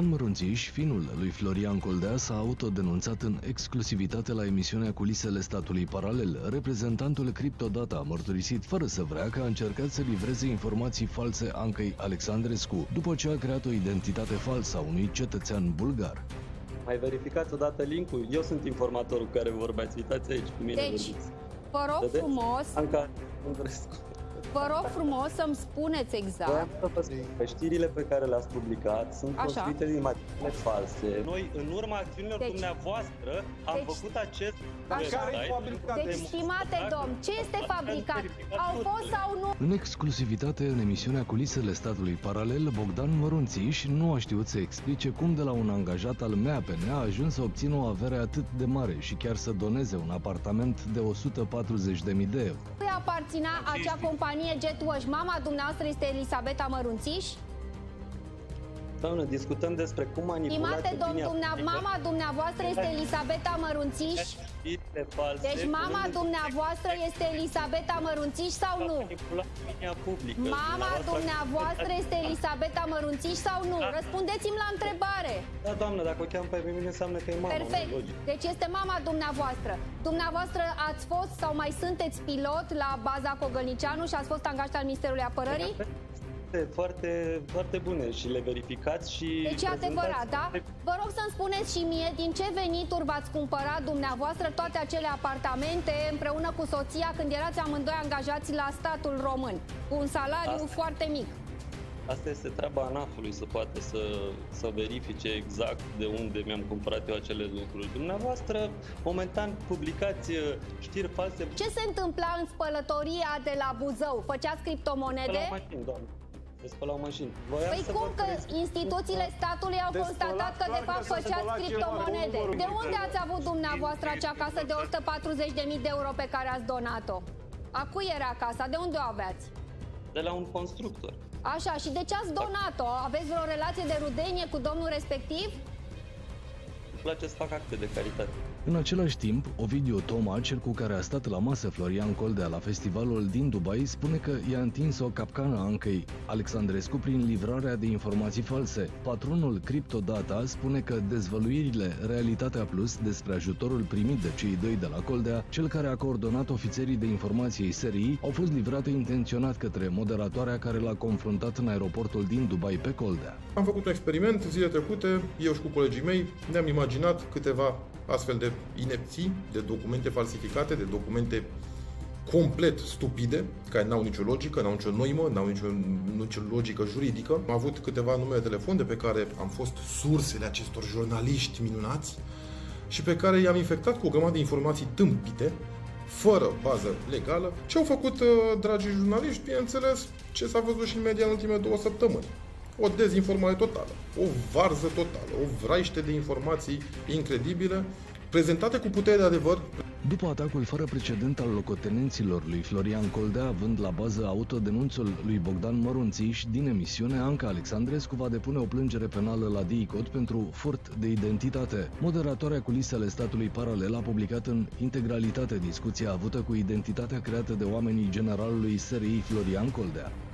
Bogdan Mărunțiș, fiul lui Florian Coldea, s-a autodenunțat în exclusivitate la emisiunea Culisele statului paralel. Reprezentantul Cryptodata a mărturisit fără să vrea că a încercat să livreze informații false Ancăi Alexandrescu, după ce a creat o identitate falsă a unui cetățean bulgar. Mai verificați odată link-ul. Eu sunt informatorul cu care vorbeați. Uitați aici cu mine. Deci, vă rog frumos, să-mi spuneți exact. Știrile pe care le-ați publicat sunt construite din materiale false. Noi, în urma acțiunilor dumneavoastră, am făcut acest... Deci, stimate domn, ce este fabricat? Au fost sau nu? În exclusivitate, în emisiunea Culisele statului paralel, Bogdan Mărunțiș nu a știut să explice cum de la un angajat al MAPN a ajuns să obțină o avere atât de mare și chiar să doneze un apartament de 140.000 de euro. Cui aparținea acea companie JetWash? Mama dumneavoastră este Elisabeta Mărunțiș? Doamnă, discutăm despre cum manipulați opinia publică. Mama dumneavoastră este Elisabeta Mărunțiș? Deci mama dumneavoastră este Elisabeta Mărunțiș sau nu? Mama dumneavoastră este Elisabeta Mărunțiș sau nu? Răspundeți-mi la întrebare. Da, doamnă, dacă o cheamă pe mine înseamnă că e mama. Perfect. Deci este mama dumneavoastră. Dumneavoastră ați fost sau mai sunteți pilot la baza Cogălnicianu și ați fost angajat al Ministerului Apărării? Foarte bune și le verificați și... Deci e adevărat, da? Vă rog să-mi spuneți și mie din ce venituri v-ați cumpărat dumneavoastră toate acele apartamente împreună cu soția când erați amândoi angajați la statul român, cu un salariu foarte mic. Asta este treaba ANAF-ului, să poată să verifice exact de unde mi-am cumpărat eu acele lucruri. Dumneavoastră, momentan, publicați știri false. Ce se întâmpla în spălătoria de la Buzău? Făceați criptomonede? Spălau mașini. Păi cum că instituțiile statului au constatat că de fapt făceați criptomonede? De unde ați avut dumneavoastră acea casă de 140.000 de euro pe care ați donat-o? A cui era casa? De unde o aveați? De la un constructor. Așa, și de ce ați donat-o? Aveți vreo relație de rudenie cu domnul respectiv? Îmi place să fac acte de caritate. În același timp, Ovidiu Toma, cel cu care a stat la masă Florian Coldea la festivalul din Dubai, spune că i-a întins o capcană Ancăi Alexandrescu prin livrarea de informații false. Patronul Cryptodata spune că dezvăluirile Realitatea Plus despre ajutorul primit de cei doi de la Coldea, cel care a coordonat ofițerii de informație SRI, au fost livrate intenționat către moderatoarea care l-a confruntat în aeroportul din Dubai pe Coldea. Am făcut un experiment zile trecute, eu și cu colegii mei, ne-am imaginat câteva astfel de inepții, de documente falsificate, de documente complet stupide, care n-au nicio logică, n-au nicio noimă, n-au nicio logică juridică. Am avut câteva numere de telefon de pe care am fost sursele acestor jurnaliști minunați și pe care i-am infectat cu o grămadă de informații tâmpite, fără bază legală. Ce au făcut, dragii jurnaliști? Bineînțeles, ce s-a văzut și în media în ultimele 2 săptămâni. O dezinformare totală, o varză totală, o vraiște de informații incredibile, prezentate cu putere de adevăr. După atacul fără precedent al locotenenților lui Florian Coldea, având la bază autodenunțul lui Bogdan Mărunțiș din emisiune, Anca Alexandrescu va depune o plângere penală la DICOT pentru furt de identitate. Moderatoarea Culisele statului paralel a publicat în integralitate discuția avută cu identitatea creată de oamenii generalului SRI Florian Coldea.